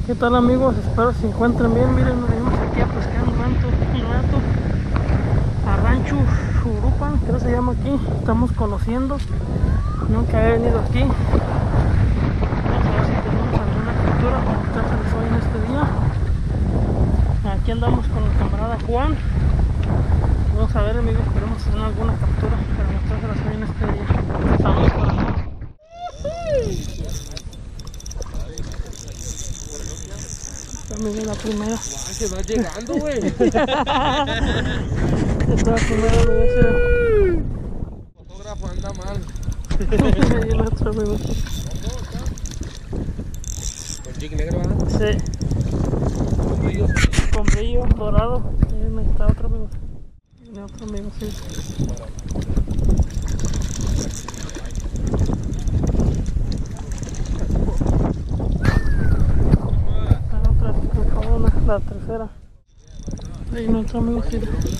¿Qué tal, amigos? Espero se encuentren bien. Miren, nos venimos aquí a pescar un rato a Rancho Jurupa, creo que se llama aquí. Estamos conociendo, nunca he venido aquí. Vamos a ver si tenemos alguna captura para mostrárseles hoy en este día. Aquí andamos con el camarada Juan. Vamos a ver, amigos, esperemos tener alguna captura para mostrárselas hoy en este día. Saludos para todos. También la primera. Se va llegando, güey. Esta es la primera vez. El fotógrafo anda mal. Y el otro, amigo. Con jig negro, ¿verdad? Sí. Con brillo. Con brillo dorado. Ahí está otro, amigo. Y otro, amigo, sí. La tercera. Ahí nuestro amigo sí.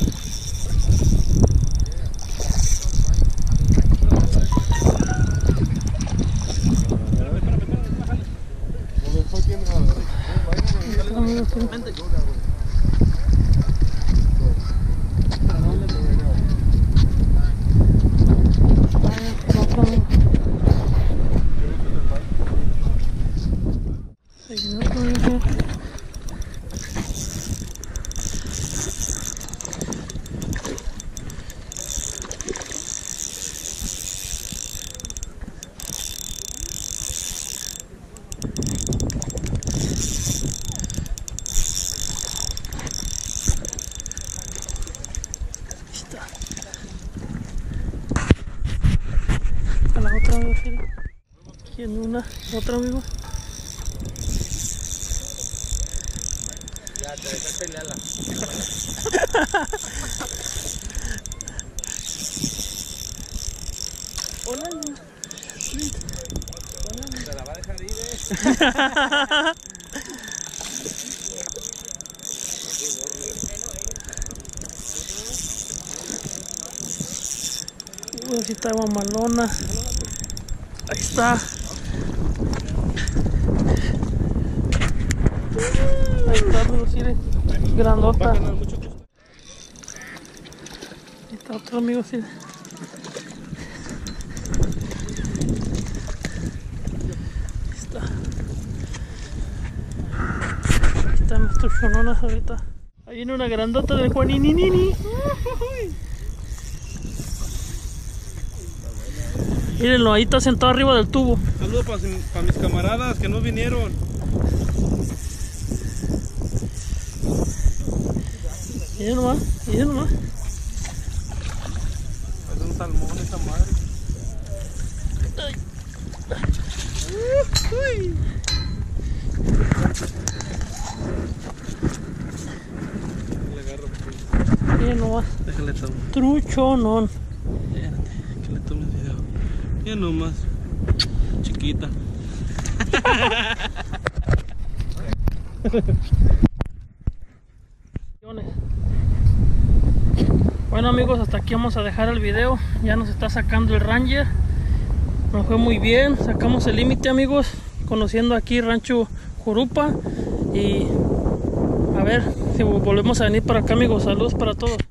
La otra, amigo, sí. Aquí en una, otra, amigo. Ya, te dejé pelearla. Hola. Se la va a dejar ir, Así está mamalona. Ahí está. Ahí está, amigo, sí, grandota. Ahí está otro, amigo, sí. Ahí está. Ahí están nuestros chononas ahorita. Ahí viene una grandota del Juaninini. Mírenlo, ahí está sentado arriba del tubo. Saludos para mis camaradas que no vinieron. Miren nomás, miren nomás. Es un salmón esa madre. Le agarro. Miren nomás. Déjale tomar. Truchonón. Espérate, que le tome el video. Mira nomás. Chiquita. Bueno, amigos, hasta aquí vamos a dejar el video. Ya nos está sacando el Ranger. Nos fue muy bien. Sacamos el límite, amigos. Conociendo aquí Rancho Jurupa. Y a ver si volvemos a venir para acá, amigos. Saludos para todos.